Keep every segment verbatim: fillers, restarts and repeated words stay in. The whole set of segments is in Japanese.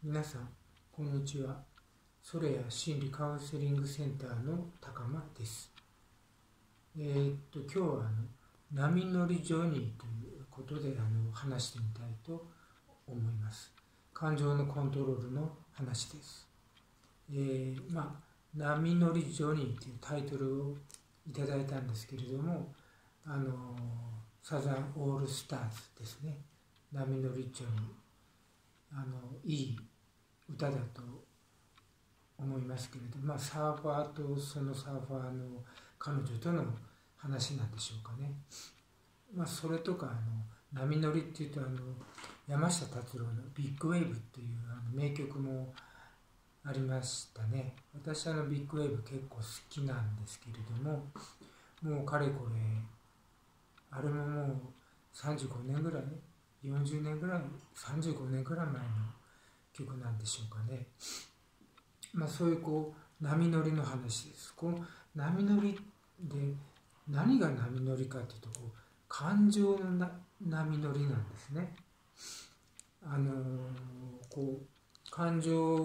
皆さん、こんにちは。ソレア心理カウンセリングセンターの高間です。えー、っと、今日はあの波乗りジョニーということであの話してみたいと思います。感情のコントロールの話です。えー、まあ、波乗りジョニーというタイトルをいただいたんですけれども、あのサザンオールスターズですね。波乗りジョニー。あのいい歌だと思いますけれど、まあ、サーファーとそのサーファーの彼女との話なんでしょうかね。まあ、それとかあの波乗りっていうとあの山下達郎の「ビッグウェーブ」というあの名曲もありましたね。私はあのビッグウェーブ結構好きなんですけれども、もうかれこれあれももうさんじゅうごねんぐらいよんじゅうねんぐらいさんじゅうごねんぐらい前の曲なんでしょうかね。まあ、そういうこう波乗りの話です。この波乗りで何が波乗りかというとこう感情のな波乗りなんですね。あのー、こう感情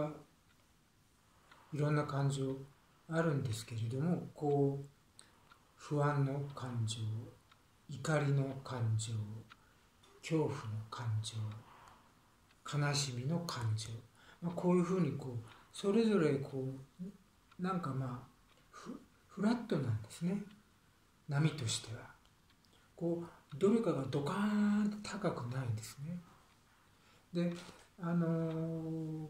はいろんな感情あるんですけれども、こう不安の感情、怒りの感情、恐怖の感情、悲しみの感情、まあ、こういうふうにこうそれぞれこうなんかまあ フ, フラットなんですね。波としてはこうどれかがドカーンと高くないんですね。であのー、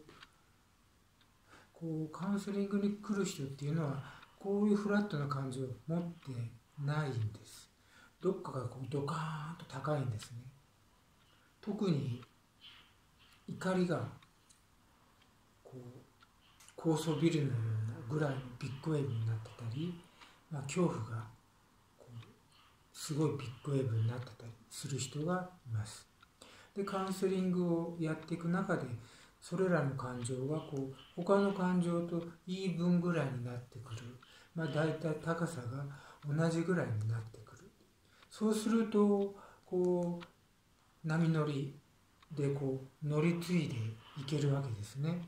こうカウンセリングに来る人っていうのはこういうフラットな感情を持ってないんです。どっかがこうドカーンと高いんですね。特に怒りがこう高層ビルのようなぐらいのビッグウェーブになってたり、まあ、恐怖がこうすごいビッグウェーブになってたりする人がいます。でカウンセリングをやっていく中でそれらの感情がこう他の感情とイーブンぐらいになってくる、まあ、大体高さが同じぐらいになってくる。そうするとこう波乗りでこう乗り継いでいけるわけですね。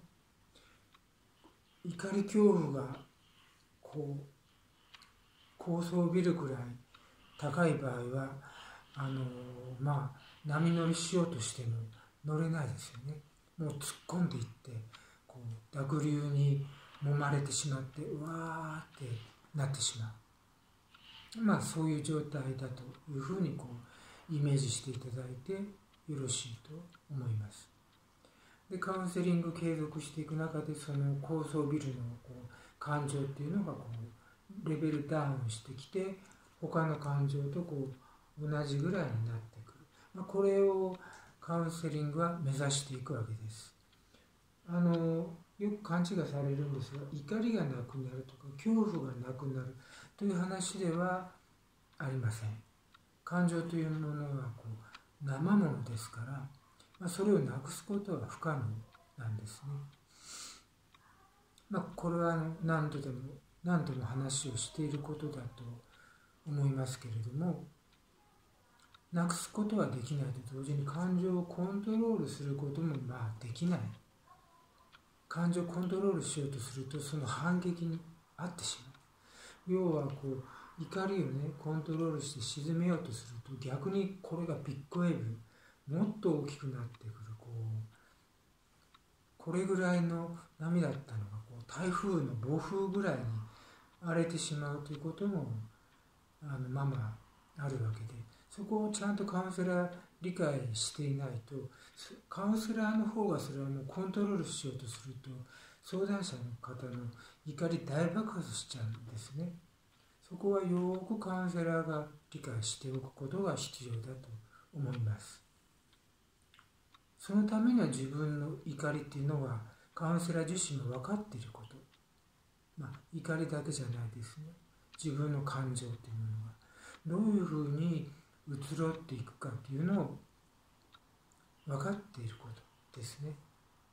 怒り恐怖がこう高層ビルくらい高い場合はあのまあ波乗りしようとしても乗れないですよね。もう突っ込んでいってこう濁流に揉まれてしまってうわーってなってしまう。まあそういう状態だというふうにこうイメージしていただいてよろしいと思います。でカウンセリング継続していく中でその高層ビルのこう感情っていうのがこうレベルダウンしてきて他の感情とこう同じぐらいになってくる、まあ、これをカウンセリングは目指していくわけです。あのよく勘違いされるんですが、怒りがなくなるとか恐怖がなくなるという話ではありません。感情というものはこう生ものですから、まあ、それをなくすことは不可能なんですね。まあ、これは何度でも何度も話をしていることだと思いますけれども、なくすことはできないと同時に感情をコントロールすることもまあできない。感情をコントロールしようとするとその反撃に遭ってしまう。要はこう怒りをねコントロールして沈めようとすると逆にこれがビッグウェーブ、もっと大きくなってくる。こうこれぐらいの波だったのがこう台風の暴風ぐらいに荒れてしまうということもあのままあるわけで、そこをちゃんとカウンセラー理解していないとカウンセラーの方がそれはもうコントロールしようとすると相談者の方の怒り大爆発しちゃうんですね。そこはよくカウンセラーが理解しておくことが必要だと思います。そのためには自分の怒りっていうのはカウンセラー自身も分かっていること、まあ怒りだけじゃないですね。自分の感情っていうものがどういうふうに移ろっていくかっていうのを分かっていることですね。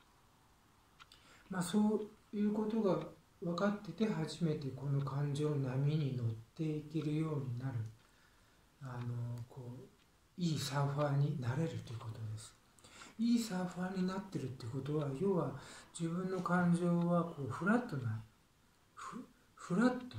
まあそういうことが分かってて初めてこの感情の波に乗っていけるようになる、あのこういいサーファーになれるということです。 いいサーファーになってるってことは、要は自分の感情はこうフラットなフフラットなんです。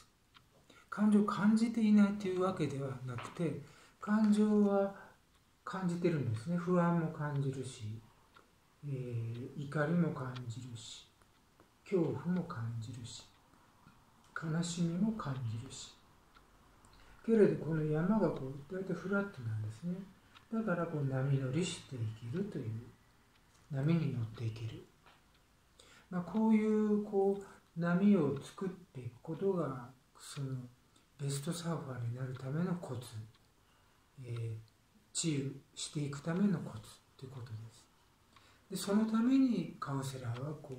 感情を感じていないというわけではなくて、感情は感じてるんですね。不安も感じるし、えー、怒りも感じるし、恐怖も感じるし、悲しみも感じるし、けれどこの山がこう大体フラットなんですね。だからこう波乗りしていけるという、波に乗っていける、まあ、こういうこう波を作っていくことがそのベストサーファーになるためのコツ、えー、治癒していくためのコツということです。でそのためにカウンセラーはこう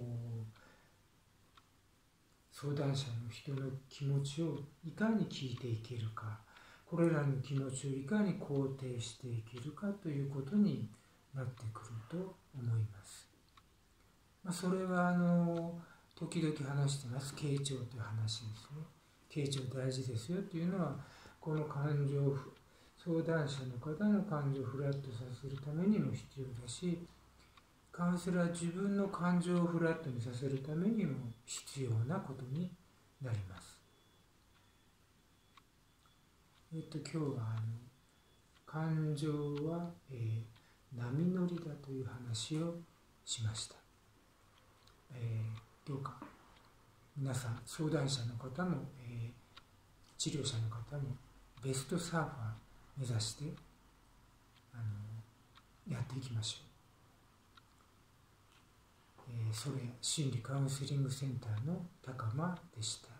相談者の人の気持ちをいかに聞いていけるか、これらの気持ちをいかに肯定していけるかということになってくると思います。まあ、それはあの時々話してます傾聴という話ですね。傾聴大事ですよというのは、この感情を相談者の方の感情をフラットさせるためにも必要だし、カウンセラーは自分の感情をフラットにさせるためにも必要なことになります。えっと今日はあの感情は、えー、波乗りだという話をしました。えー、どうか皆さん、相談者の方も、えー、治療者の方もベストサーファー目指してあのやっていきましょう。えー、それ心理カウンセリングセンターの高間でした。